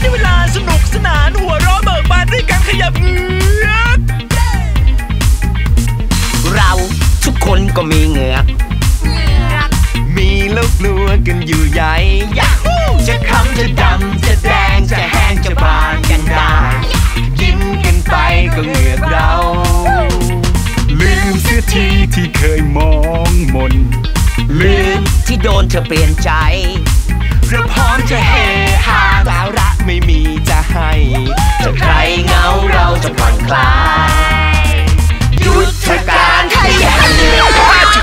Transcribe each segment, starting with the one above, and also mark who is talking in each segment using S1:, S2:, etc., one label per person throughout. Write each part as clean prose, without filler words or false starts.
S1: ได้เวลาสนุกสนานหัวเราะเบิกบานด้วยการขยับเหงือกเราทุกคนก็มีเหงือกมีโลกกลัวกันอยู่ใหญ่จะขำจะดำจะแดงจะแห้งจะบานกันได้ยิ้มกันไปก็เหงือกเราลืมเสียทีที่เคยมองมนลืมที่โดนเธอเปลี่ยนใจเราพร้อมจะเฮฮาสาระไม่มีจะให้จะใครเงาเราจะผ่อนคลายยุทธการขยับเหงือก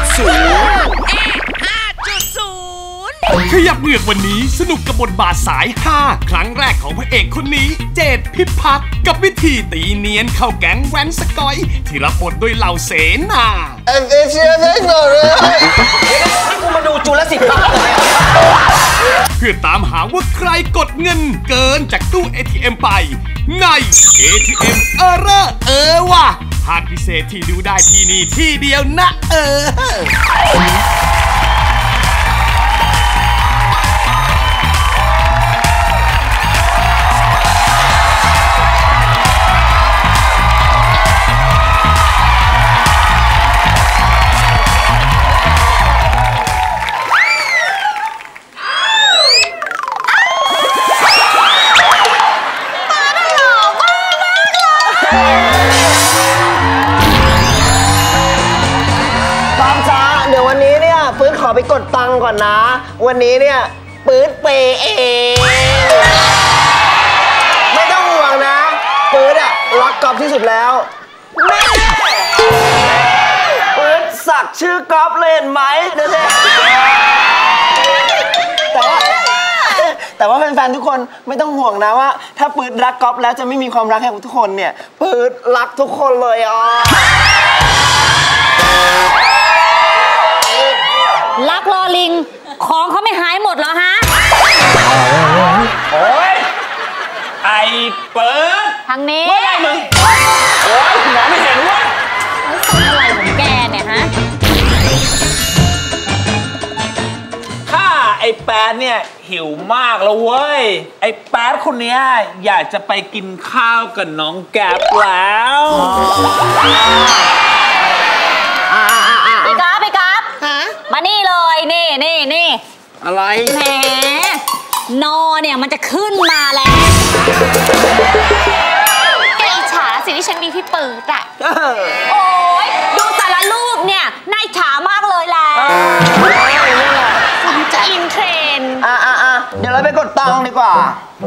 S2: ขยับเหงือกวันนี้สนุกกับบทบาทสาย5ครั้งแรกของพระเอกคนนี้เจดพิพัฒน์กับวิธีตีเนียนเข้าแก๊งแว้นสกอยที่รับบทโดยเหล่าเสนา
S3: เอเชียได้หน่อยเลย
S1: นี่กูมาดูจูราสสิค พาร์คเลย
S2: เพื่อตามหาว่าใครกดเงินเกินจากตู้ ATM ไปใน ATM ว่ะภาคพิเศษที่ดูได้ที่นี่ที่เดียวนะ
S3: ขอไปกดตังก่อนนะวันนี้เนี่ยปื๊ดเปเองไม่ต้องห่วงนะปื๊ดอะรักก๊อฟที่สุดแล้วแม่ปื๊ดสักชื่อก๊อฟเลยเห็นไหมเดี๋ยวแต่ว่าแฟนๆทุกคนไม่ต้องห่วงนะว่าถ้าปื๊ดรักก๊อฟแล้วจะไม่มีความรักให้ทุกคนเนี่ยปื๊ดรักทุกคนเลย
S4: รักรอลิงของเขาไม่หายหมดเหรอฮะ
S1: โอ้ยไอเปิด
S4: ทางนี้
S1: ไม่ได้มึงโอ้ยมองไม่เห็นวะ
S4: อะไรของแกเนี่ยฮะ
S1: ข้าไอแป๊ดเนี่ยหิวมากแล้วเว้ยไอแป๊ดคนเนี้ยอยากจะไปกินข้าวกับน้องแก๊ปแล้ว
S4: มานี่เลยนี่
S3: อะไร
S4: แหมนอเนี่ยมันจะขึ้นมาแล้ว
S5: แกอิจฉาสิที่ฉันมีพี่ปื๊ดอ่ะ
S4: โอ้ยดูแต่ละรูปเนี่ยน่าอิจฉามากเลยแหละ
S5: จะอินเทรน
S3: เดี๋ยวเราไปกดตังค์ดีกว่า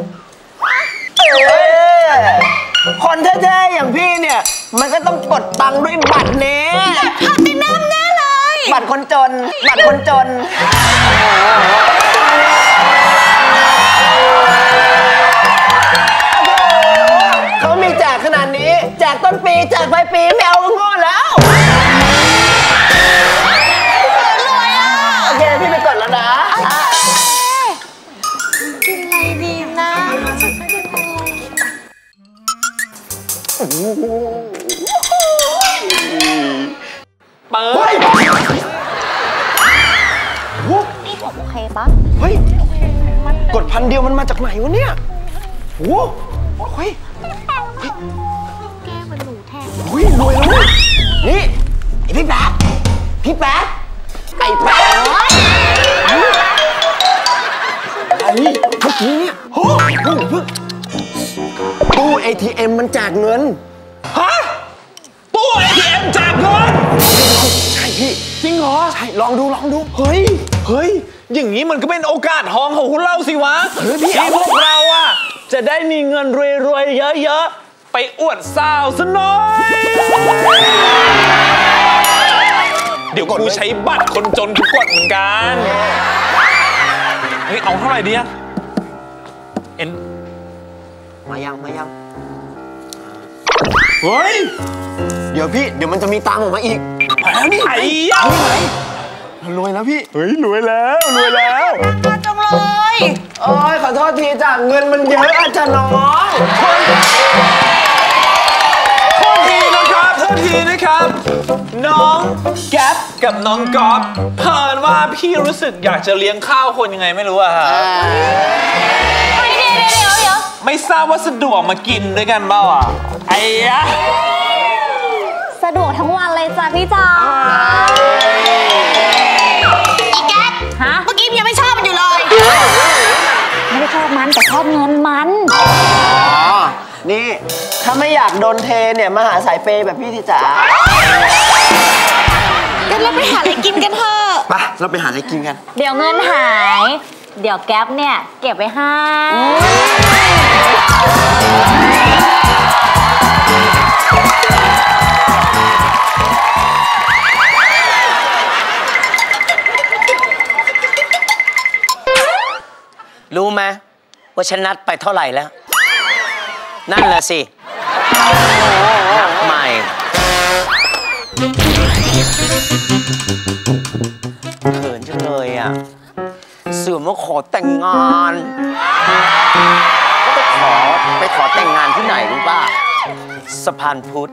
S3: คนเท่ๆอย่างพี่เนี่ยมันก็ต้องกดตังค์ด้วยบัตรนี้
S5: หักไปน้ำแน่เลย
S3: บัตรคนจนเขามีแจกขนาดนี้แจกต้นปีแจกปลายปีไม่เอาโง่แล้วโอเคพี่ไปกดแล้วนะ
S5: กินอะไรดีนะ
S1: เปิด
S4: นี่โอเคปะ
S3: เฮ้ยกด1,000 เดียวมันมาจากไหนวะเนี่ยโอ้เฮ้ย
S5: แก้มันหนูแทน
S3: รวยแล้วนี่ไอพี่แป๊ดไอ้แป๊ดไอ้เมื่อกี้เนี่ยตู้ ATM มันแจกเงิน
S1: ฮะตู้ ATM แจกเงิน
S3: ใช่พี่
S1: จริงเหรอ
S3: ใช่ลองดู
S1: เฮ้ยอย่างนี้มันก็เป็นโอกาสทองของพวกเราสิวะที่พวกเราอะจะได้มีเงินรวยๆเยอะๆไปอวดสาวซะหน่อยเดี๋ยวกูใช้บัตรคนจนทุกกดเหมือนกันเฮ้ยเอาเท่าไหร่ดีอะ
S3: มายัง
S1: เฮ้ย
S3: เดี๋ยวมันจะมีตังค์ออกมาอีก
S1: แล้วนี่ไอ้ยั
S3: งรวยแล้วพี่
S1: เฮ้ยรวยแล้ว
S5: จังเลย
S3: โอ้ยขอโทษทีจ้ะเงินมันเยอะอาจจะน้อย
S1: โทษทีนะครับน้องแก๊ปกับน้องก๊อฟเพิ่นว่าพี่รู้สึกอยากจะเลี้ยงข้าวคนยังไงไม่รู้อะฮะ
S5: เดี๋ยว
S1: ไม่
S6: ทราบว่าสะดวกมากินด้วยกันเปล่าอ่ะไอ้ยะ
S5: สะดวกทั้งวันเลยจ้ะพี่จ๋าอีแก๊สฮะเมื่อกี้ยังไม่ชอบมันอยู่เลยไม่ได้ชอบมันแต่ชอบเงินมัน
S3: นี่ถ้าไม่อยากโดนเทเนี่ยมาหาสายเปย์แบบพี่ที่จ๋า
S5: งั้นเราไปหาอะไรกินกันเถอะ
S3: ไปเราไปหาอะไรกินกัน
S4: เดี๋ยวเงินหาย เดี๋ยวแก๊ปเนี่ยเก็บไว้ให้
S1: รู้ไหมว่าฉันนัดไปเท่าไหร่แล้วนั่นแหละสินัดใหม่เขินจังเลยอ่ะเสื่อมว่าขอแต่งงานก็ไปขอแต่งงานที่ไหนรู้ป่ะสะพานพุทธ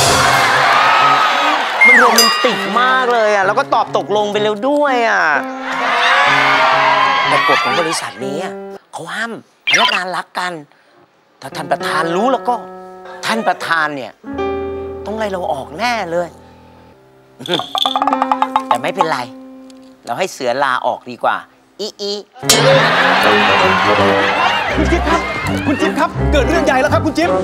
S1: มันโรแมนติกมากเลยอ่ะแล้วก็ตอบตกลงไปแล้วด้วยอ่ะแต่กฎของบริษัทนี้เขาห้ามพนักงานรักกันถ้าท่านประธานรู้แล้วก็ท่านประธานเนี่ยต้องไล่เราออกแน่เลยแต่ไม่เป็นไรเราให้เสือลาออกดีกว่าอี
S7: คุณจิ๊บครับคุณจิ๊บครับเกิดเรื่องใหญ่แล้วครับคุณจิ๊บ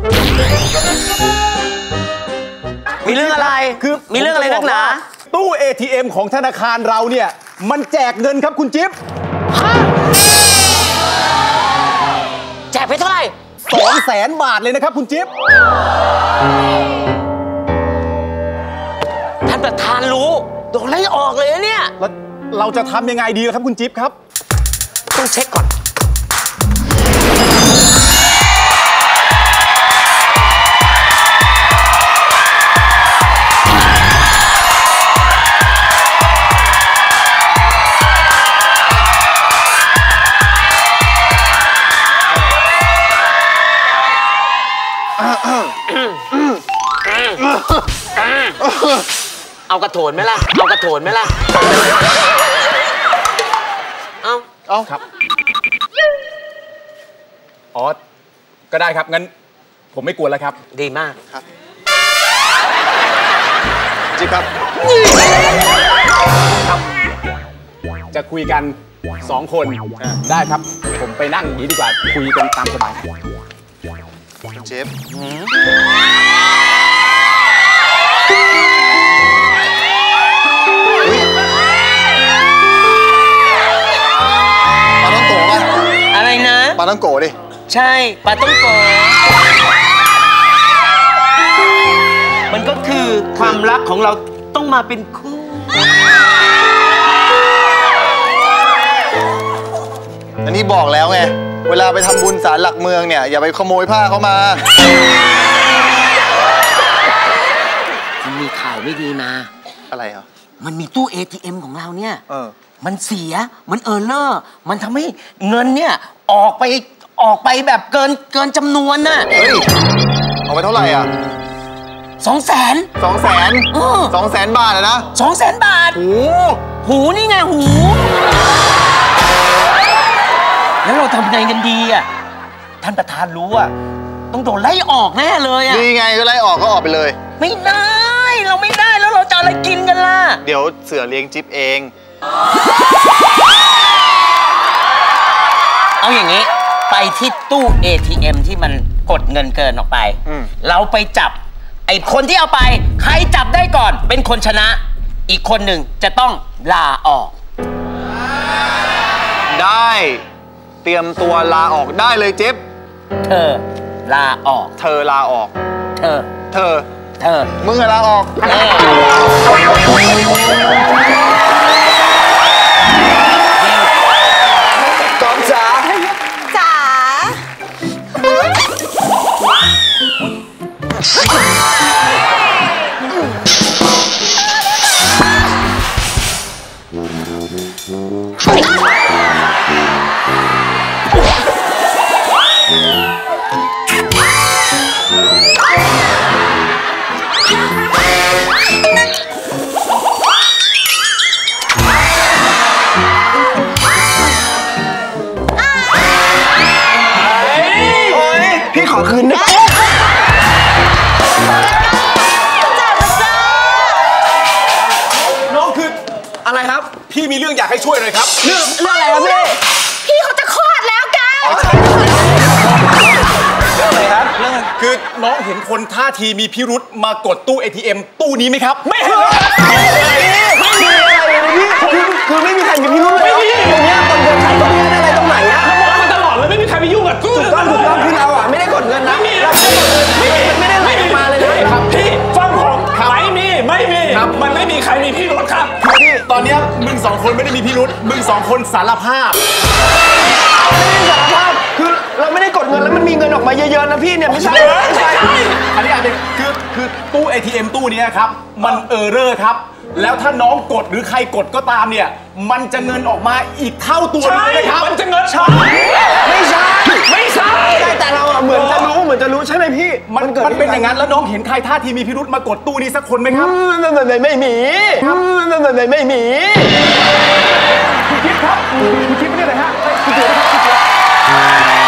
S1: มีเรื่องอะไรคือมีเรื่องอะไรนักหนา
S7: ตู้ ATM ของธนาคารเราเนี่ยมันแจกเงินครับคุณจิ๊บ
S1: แจกไปเท่าไหร่
S7: 200,000 บาทเลยนะครับคุณจิ๊บ
S1: ท่านประธานรู้โดนไล่ออกเลยเนี่ย
S7: แล้วเราจะทำยังไงดีครับคุณจิ๊บครับ
S1: ต้องเช็คก่อนเอากระโถนไหมล่ะเอากระโถนไหมล่ะ
S7: เอาครับอ๋อก็ได้ครับงั้นผมไม่กลัวแล้วครับ
S1: ดีมาก
S7: ครับจิ๊บครับจะคุยกัน2 คนได้ครับผมไปนั่งอย่างนี้ดีกว่าคุยกันตามสบาย
S8: เจฟปลาต้องโกะป่ะ
S1: อะไรนะ
S8: ปลาต้องโกะดิ
S1: ใช่ปลาต้องโกะมันก็คือความรักของเราต้องมาเป็นคู่
S8: อันนี้บอกแล้วไงเวลาไปทำบุญศาลหลักเมืองเนี่ยอย่าไปขโมยผ้าเขามา
S1: มันมีข่าวไม่ดีมา
S8: อะไรอ่ะ
S1: มันมีตู้ ATM ของเราเนี่ยมันเสียมันเออร์เลอร์มันทำให้เงินเนี่ยออกไปแบบเกินจำนวนน่ะ
S8: เฮ้ยเอาไปเท่าไหร่อ่ะ
S1: 200,000
S8: 200,000 บาทนะ
S1: 200,000 บาทหูนี่ไงหูแล้วเราทำไงกันดีอ่ะท่านประธานรู้อ่ะต้องโดนไล่ออกแน่เลยอ่ะ
S8: นี่ไงก็ไล่ออกก็ออกไปเลย
S1: ไม่ได้เราไม่ได้แล้วเราจะอะไรกินกันล่ะ
S8: เดี๋ยวเสือเลี้ยงจิ๊บเอง
S1: เอาอย่างนี้ไปที่ตู้ ATM ที่มันกดเงินเกินออกไปเราไปจับไอ้คนที่เอาไปใครจับได้ก่อนเป็นคนชนะอีกคนหนึ่งจะต้องลาออก
S8: ได้เตรียมตัวลาออกได้เลยจิ๊บ
S1: เธอลาออก
S8: เธอลาออก
S1: เธอ
S8: มึงลาออก
S3: กอมจ๋า
S7: มีเรื่องอยากให้ช่วยเลยครับ
S3: เรื่องอะไรครับพี่
S5: พี่เขาจะคลอดแล้วกัน
S3: เรื่องอะไรครับเรื่อง
S7: คือน้องเห็นคนท่าทีมีพิรุธมากดตู้ ATM ตู้นี้ไหมครับไม่เห็น
S3: ไม่มีอะไรเลยพี่คือไม่มีใครมีพิรุธเลยตรงเนี้ยคนเดินขายกดเงินอะไรตรงไหนอะ
S6: มองมันตลอดเลยไม่มีใครไปยุ่งกับตู้
S3: ถูกต้องคือเราอะไม่ได้กดเงินนะไม่ได้ไหลออกมาเลยนะครับ
S6: พี่ฟังผมไม่มีมันไม่มีใครมีพี่รถครับ
S7: คือพี่ตอนเนี้ยมึงสองคนไม่ได้มีพิรุธมึงสองคนสารภาพ
S3: สารภาพคือเราไม่ได้กดเงินแล้วมันมีเงินออกมาเยอะๆนะพี่เนี่ยไม่ใช่
S7: อันนี้อาจจะคือตู้ ATM ตู้นี้ครับมันเออร์เรอร์ครับแล้วถ้าน้องกดหรือใครกดก็ตามเนี่ยมันจะเงินออกมาอีกเท่าตัวเลยนะครับ
S6: มันจะเงิน
S3: ไม่ใช่แต่เราอะเหมือนจะรู้ใช่ไหมพี่
S7: มันเป็นอย่างนั้นแล้วน้องเห็นใครท่าทีมีพิรุธมากดตู้นี้สักคนไหมครับ
S3: ไม่มีไม่มี
S7: คุณคิดครับคุณคิดไม่ได้เลยฮะคุณเจ๋อครับคุณเจ๋อ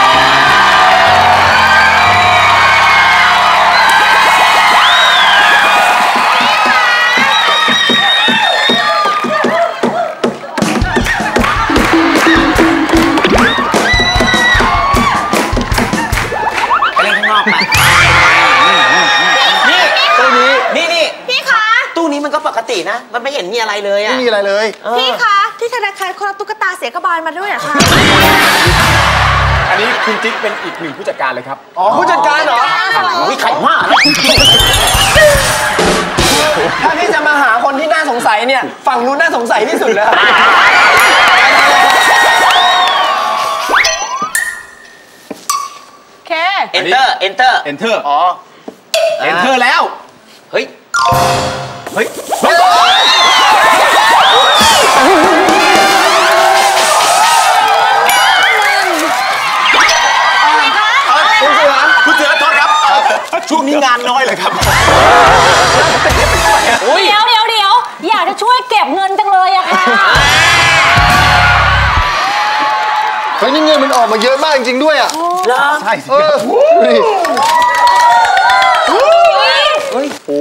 S3: มันก็ปกตินะมันไม่เห็นมีอะไรเลยอะ
S8: ไม่มีอะไรเลย
S5: พี่คะที่ธนาคารคนเอาตุ๊กตาเสียกบาลมาด้วยเหรอคะ
S7: อันนี้คุณจิ๊กเป็นอีกหนึ่งผู้จัดการเลยครับ
S3: อ๋อผู้จัดการเหรอวิไข่มากถ้าพี่จะมาหาคนที่น่าสงสัยเนี่ยฝั่งนู้นน่าสงสัยที่สุดเลย
S5: โอเค
S3: enter อ๋อ
S7: enter แล้ว
S3: เฮ้ย
S7: คุณเสือโทษครับช่วงนี้งานน้อยเลยครับ
S4: เดี๋ยวอยากจะช่วยเก็บเงินจังเลยอะค่ะ
S8: เฮ้ยนี่เงินมันออกมาเยอะมากจริงๆด้วยอ่ะ
S7: ใช่สิ
S8: โอ้โห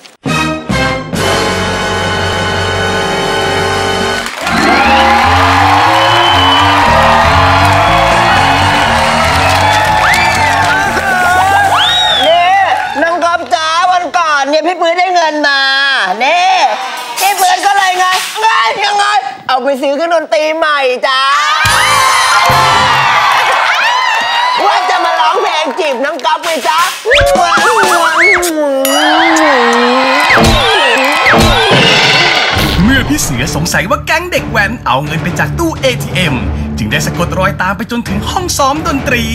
S3: พี่ปื้ดได้เงินมาเน่พี่ปื้ดก็เลยไงยังไงเอาไปซื้อเครื่องดนตรีใหม่จ้าว่าจะมาร้องเพลงจีบน้องก๊อฟไหมจ๊ะ
S2: เมื่อพี่เสือสงสัยว่าแก๊งเด็กแว้นเอาเงินไปจากตู้ ATM จึงได้สะกดรอยตามไปจนถึงห้องซ้อมดนตรี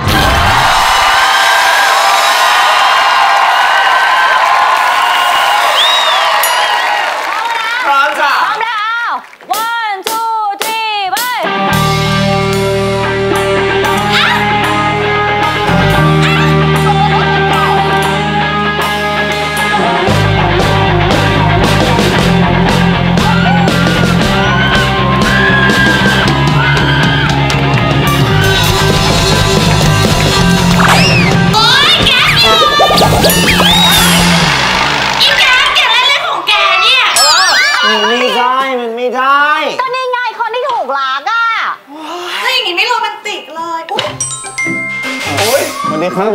S3: สวัสดีครับ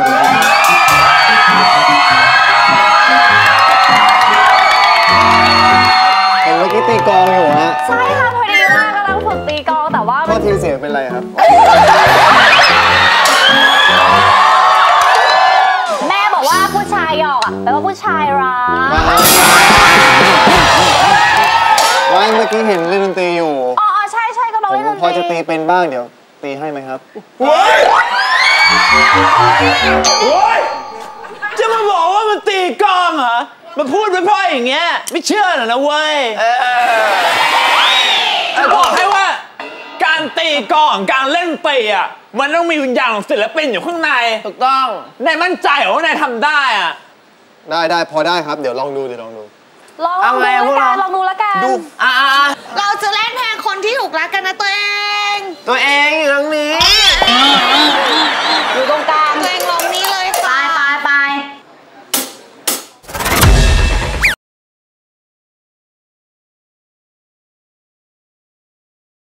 S3: เห็นเมื่อกี้ตีกลองอยู่ฮะ
S5: ใช่ค่ะพอดีว่ากำลังฝึกตีกลองแต่ว่า
S3: ทีเสียงเป็นไรครับ
S5: แม่บอกว่าผู้ชายหยอกแปลว่าผู้ชายรัก
S3: ว่าเมื่อกี้เห็นเล่นดนตรีอยู่
S5: อ๋อใช่กำลังเล่นดนตรี
S3: พอจะตีเป็นบ้างเดี๋ยวตีให้ไหมครับจะมาบอกว่ามันตีกลองเหรอมาพูดไปพ่ออย่างเงี้ยไม่เชื่อหรอนะเว้ย
S6: จะบอกให้ว่าการตีกลองการเล่นปีอ่ะมันต้องมีวิญญาณของศิลปินอยู่ข้างใน
S3: ถูกต้อง
S6: นายมั่นใจเหรอว่านายทำได้อ่ะ
S3: ได้พอได้ครับเดี๋ยวลองดู
S5: ลองดูแล้วกัน
S3: ดู
S5: เราจะเล่นเพลงคนที่ถูกรักกันนะตัวเอง
S3: อยู่ตรงนี้